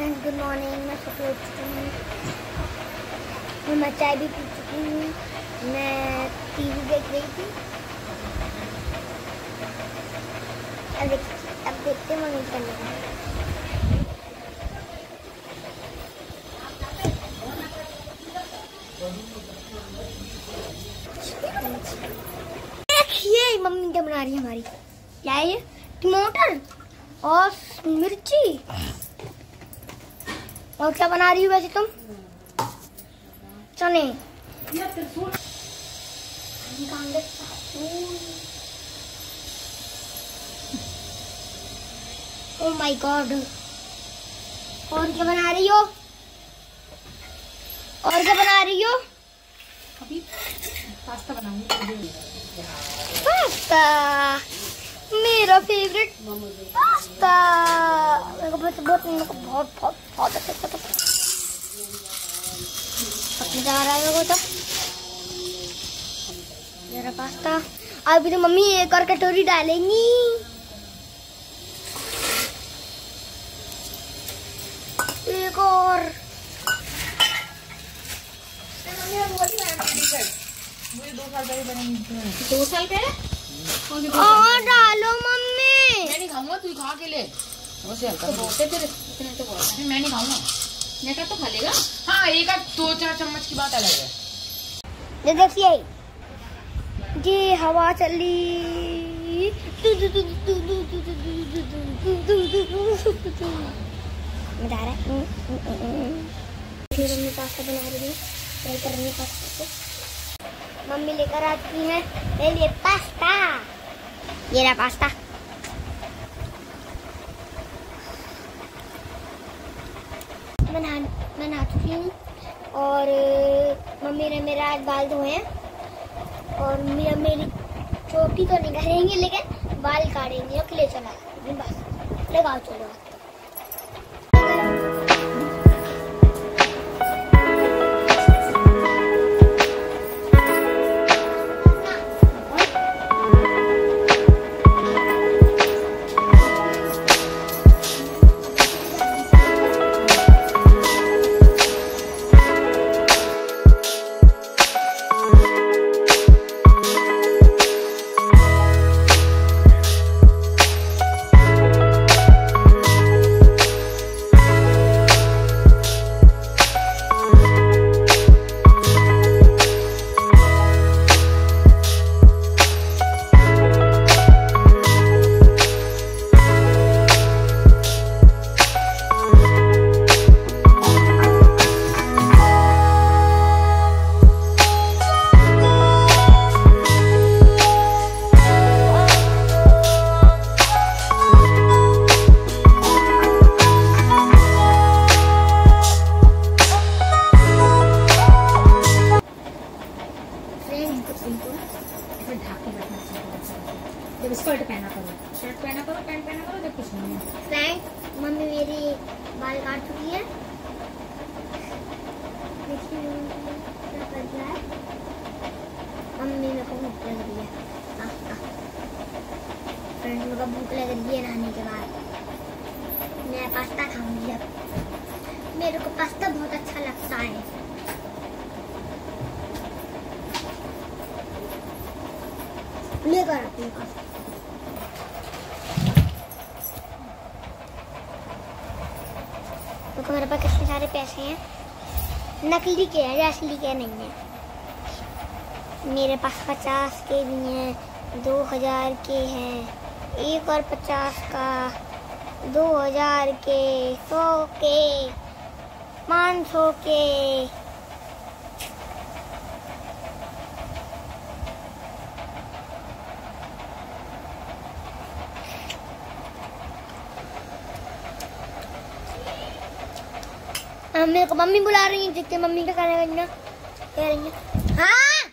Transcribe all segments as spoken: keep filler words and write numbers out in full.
Good morning. मैं सुबह उठ चुकी हूँ और मैं चाय भी पी चुकी हूँ। मैं टीवी देख रही थी। अब देख अब देखते मम्मी करने का। देखिए मम्मी क्या बना रही है हमारी। क्या है ये? टमाटर और मिर्ची। और क्या बना रही हो वैसे तुम? चने। Oh my God. और क्या बना रही हो? और क्या बना रही हो? अभी पास्ता बनाऊंगी। पास्ता मेरा फेवरेट पास्ता। मेरे को बहुत बहुत मेरे को बहुत बहुत बहुत अच्छा लगता है। पकने जा रहा है मेरे को तो मेरा पास्ता। अभी तो मम्मी एक और कटोरी डालेंगी। एक और मुझे दो साल पहले बनेगी। दो साल पहले और डालो मम्मी। मैं नहीं खाऊंगा, तू खा के ले। तो बोलते थे इतने तो बोलते मैं नहीं खाऊंगा। मैं का तो खा लेगा। हाँ एक आध दो चार चम्मच की बात अलग है। ये देखिए ये हवा चली। मजा आ रहा है। मम्मी पास्ता बना रही है। ट्राई कर रही है पास्ता को। मम्मी लेकर आती है मेरे लिए पास्ता। ये रहा पास्ता। मैं नहा मैं नहा चुकी हूँ और मम्मी ने मेरा आज बाल धोए हैं और मेरा मेरी चोटी तो नहीं करेंगे लेकिन बाल काटेंगे और ले चला बस लगाओ चलो। जब स्कर्ट पहना करो, शर्ट पहना करो, पैंट पहना करो, जब कुछ नहीं है। फ्रेंड मम्मी मेरी बाल काट चुकी है। मम्मी मेरे को भूख लग रही है। फ्रेंड मेरे को भूख लग रही है नहाने के बाद। मैं पास्ता खाऊंगी अब। मेरे को पास्ता बहुत अच्छा लगता है। लेकर आती हूँ पास्ता। तो मेरे पास कितने सारे पैसे हैं। नकली के हैं, असली के नहीं है। मेरे पास पचास के भी हैं, दो हजार के हैं, एक और पचास का, दो हजार के, सौ के, पाँच सौ के। मेरे को मम्मी बुला रही है। देखते मम्मी क्या करने लगना कह रही है। हाँ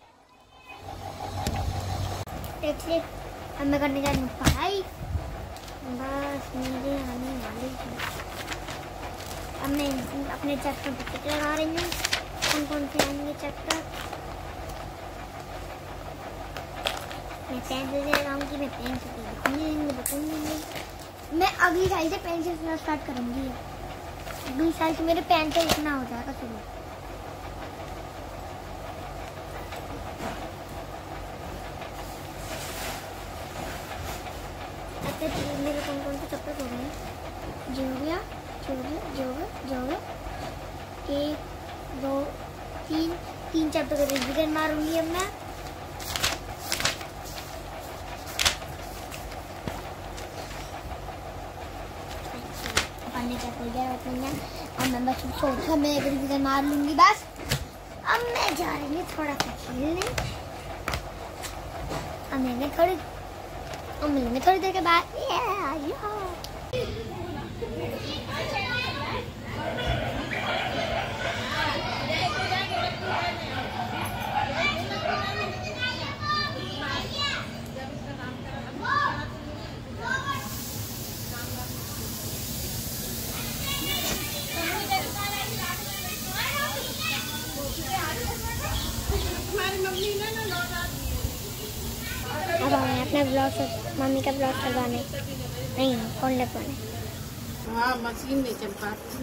देखिए अब मैं करने जा रही हूँ पढ़ाई। बस मेरे आने वाली है। अब मैं अपने चैप्टर पर टिक लगा रही हूँ। कौन कौन से आएंगे चैप्टर। मैं पेंसिल से लगाऊंगी। मैं पेंसिल से लिखूंगी, बताऊंगी। मैं अगली साल से पेंसिल से स्टार्ट करूंगी। बीस साल की मेरे पैंट पे इतना हो जाएगा चलो। अच्छा मेरे कौन कौन से चप्पल हो गए हैं? जो गया जो गया जो गया जो गया एक दो तीन तीन चप्पल को रिविजन मारूंगी अब मैं। क्या खोल गया और मैं बस सोचा मैं एक रिविजन मार लूंगी बस। अब मैं जा रही हूँ थोड़ा सा खेलने। अब मैंने थोड़ी अब मिलेंगे थोड़ी देर के बाद। अब आए अपने ब्लॉग मम्मी का ब्लॉग चलवाने नहीं फोन लगवाने। हाँ मशीन नहीं चल पाती।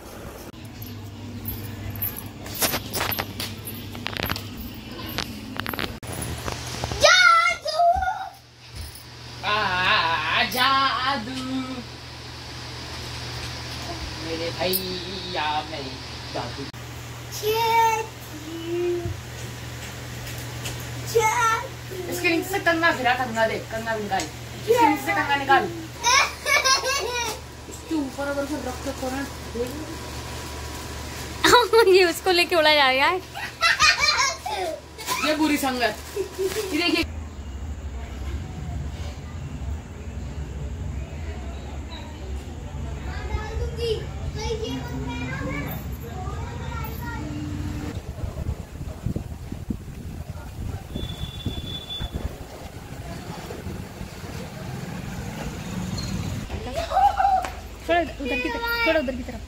जादू आ जादू मेरे भैया मेरी जादू। इसके नीचे से कंगा फिरा कंगा देख कंगा निकाल। इसके नीचे से कंगा निकाल। इसके ऊपर अगर फिर रख के ना ये उसको लेके उड़ा जा रहा है। ये बुरी संगत। ये देखिए थोड़ा उधर की तरफ थोड़ा उधर की तरफ।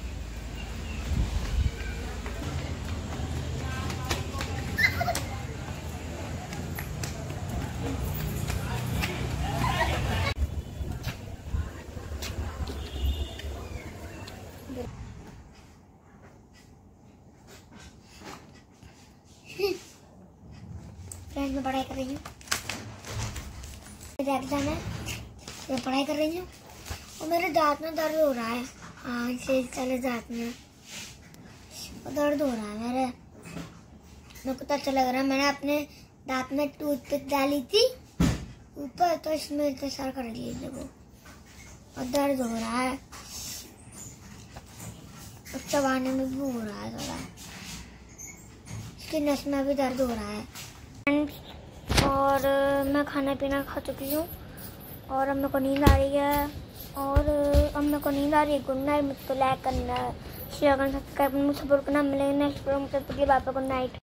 फ्रेंड में पढ़ाई कर रही हूँ। एग्जाम है मैं पढ़ाई कर रही हूँ और मेरे दांत में दर्द हो रहा है। हाँ इसे चले दांत में दर्द हो रहा है मेरे। मेरे को तो अच्छा लग रहा है। मैंने अपने दांत में टूथपिक डाली थी ऊपर तो इसमें इंतजार कर लिए देखो और दर्द हो रहा है और चबाने में भी हो रहा है थोड़ा। इसकी नस में भी दर्द हो रहा है। और मैं खाना पीना खा चुकी हूँ और अब मेरे को नींद आ रही है और अब मेरे को नींद आ रही है। Good night. मुझको लाइक करना शेयर करना सब्सक्राइब करना सपोर्ट करना। मिलेंगे नेक्स्ट वीडियो में। तब तक के लिए बाय बाय गुड नाइट।